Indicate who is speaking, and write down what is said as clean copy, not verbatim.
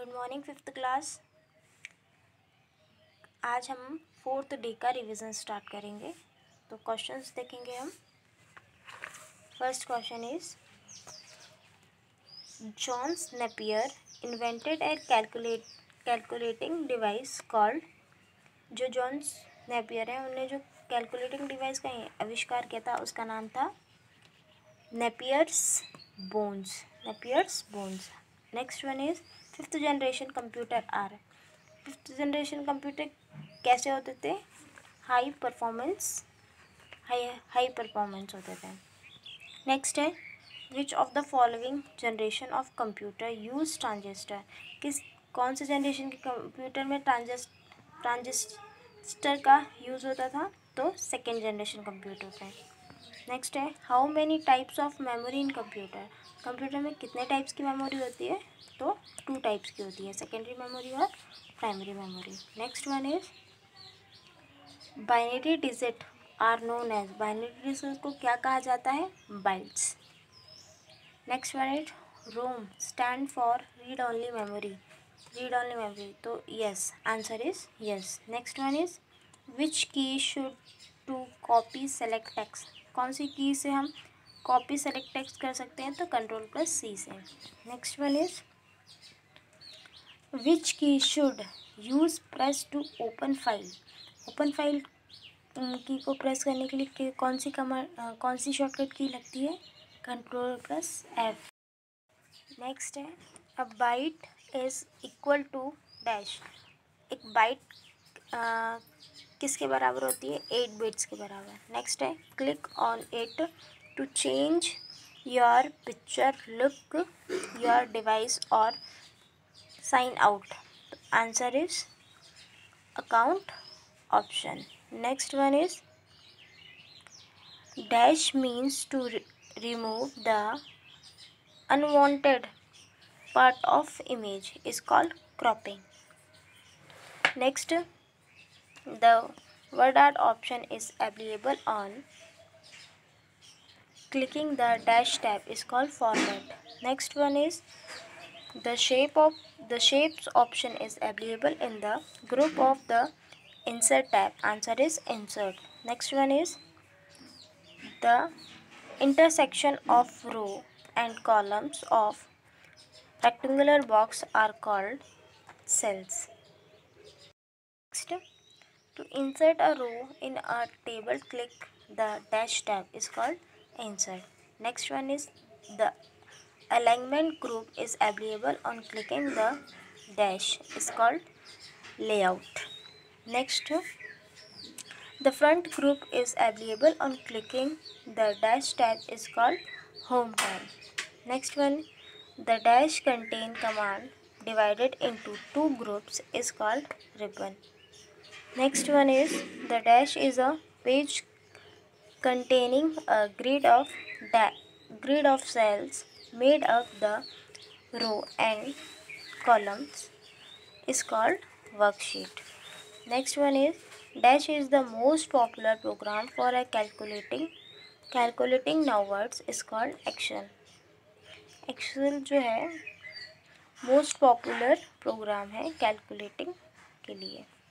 Speaker 1: Good morning fifth class. आज हम fourth day का रिवीजन स्टार्ट करेंगे। तो क्वेश्चंस देखेंगे हम। First question is John Napier invented a calculating device called. जो जॉन नेपियर है उन्होंने जो कैलकुलेटिंग डिवाइस का आविष्कार किया था उसका नाम था Napier's bones. Next one is fifth generation computer are. Fifth generation computer कैसे होते थे? हाई परफॉर्मेंस होते थे। नेक्स्ट है which of the following generation of computer use transistor. कौन से जनरेशन के कंप्यूटर में ट्रांजिस्टर का यूज़ होता था? तो सेकेंड जनरेशन कंप्यूटर पे। नेक्स्ट है how many types of memory in computer. Computer में कितने टाइप्स की मेमोरी होती है? तो 2 टाइप्स की होती है, सेकेंडरी मेमोरी और primary memory. Next one is binary digit are known as. Binary digit को क्या कहा जाता है? Bytes. Next one is ROM stand for read only memory. तो yes, answer is yes. Next one is which key should to copy select text. कौन सी की से हम कॉपी सेलेक्ट टेक्स्ट कर सकते हैं? तो Ctrl+C से। Next one is which key should use press to open file. Open file key को प्रेस करने के लिए कौन सी शॉर्टकट की लगती है? Ctrl+F। नेक्स्ट है a byte is equal to dash. एक बाइट किसके बराबर होती है? 8 बिट्स के बराबर। नेक्स्ट है click on it to change your picture, look, your device और sign out. Answer is account option. Next one is dash means to remove the unwanted part of image is called cropping. Next, the word art option is available on clicking the dash tab is called format. Next one is the shapes option is available in the group of the insert tab. Answer is insert. Next one is the intersection of row and columns of rectangular box are called cells. Next, to insert a row in a table, click the dash tab is called insert. Next one is the alignment group is available on clicking the dash is called layout. Next, the front group is available on clicking the dash tab is called home tab. Next one, the dash contain command divided into 2 groups is called ribbon. Next one is the dash is a page containing a grid of cells made of the row and columns is called worksheet. Next one is dash is the most popular program for a calculating numbers is called Excel. Excel जो है most popular program है calculating के लिए।